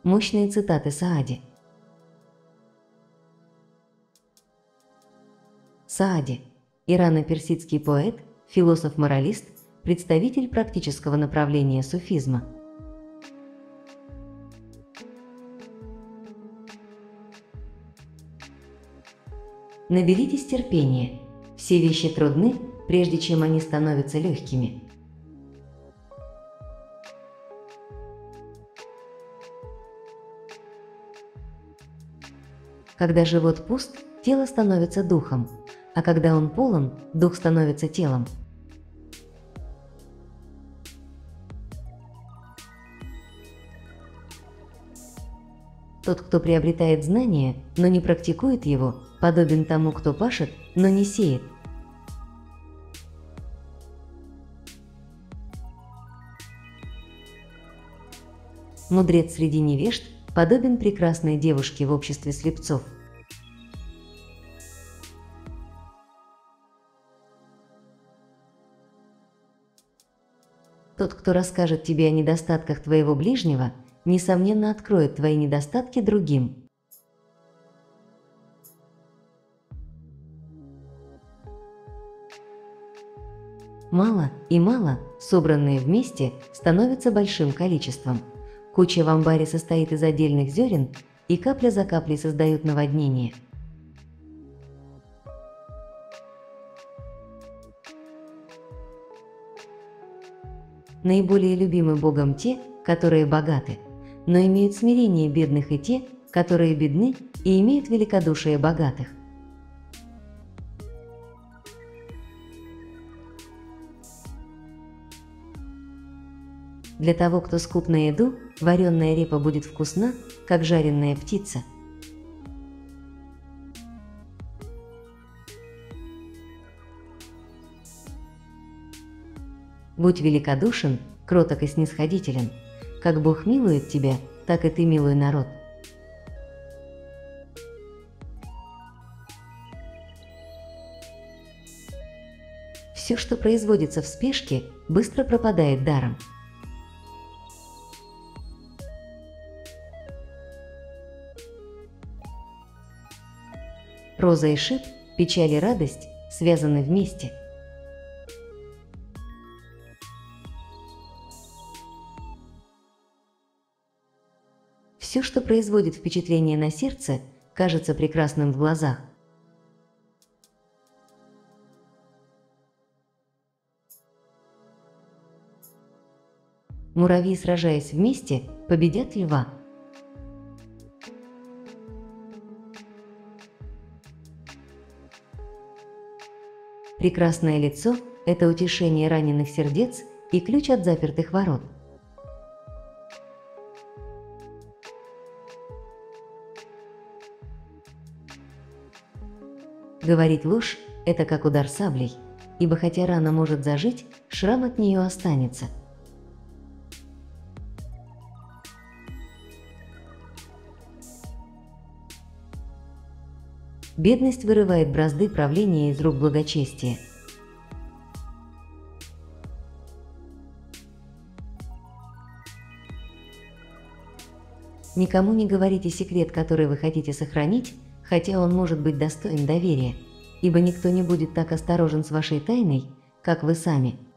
Мощные цитаты Саади. Саади – ирано-персидский поэт, философ-моралист, представитель практического направления суфизма. Наберитесь терпения. Все вещи трудны, прежде чем они становятся легкими. Когда живот пуст, тело становится духом, а когда он полон, дух становится телом. Тот, кто приобретает знание, но не практикует его, подобен тому, кто пашет, но не сеет. Мудрец среди невежд подобен прекрасной девушке в обществе слепцов. Тот, кто расскажет тебе о недостатках твоего ближнего, несомненно откроет твои недостатки другим. Мало и мало, собранные вместе, становятся большим количеством. Куча в амбаре состоит из отдельных зерен, и капля за каплей создают наводнение. Наиболее любимы Богом те, которые богаты, но имеют смирение бедных и те, которые бедны и имеют великодушие богатых. Для того, кто скуп на еду, вареная репа будет вкусна, как жареная птица. Будь великодушен, кроток и снисходителен. Как Бог милует тебя, так и ты милуй народ. Все, что производится в спешке, быстро пропадает даром. Роза и шип, печаль и радость связаны вместе. Все, что производит впечатление на сердце, кажется прекрасным в глазах. Муравьи, сражаясь вместе, победят льва. Прекрасное лицо – это утешение раненых сердец и ключ от запертых ворот. Говорить ложь – это как удар саблей, ибо хотя рана может зажить, шрам от нее останется. Бедность вырывает бразды правления из рук благочестия. Никому не говорите секрет, который вы хотите сохранить, хотя он может быть достоин доверия, ибо никто не будет так осторожен с вашей тайной, как вы сами.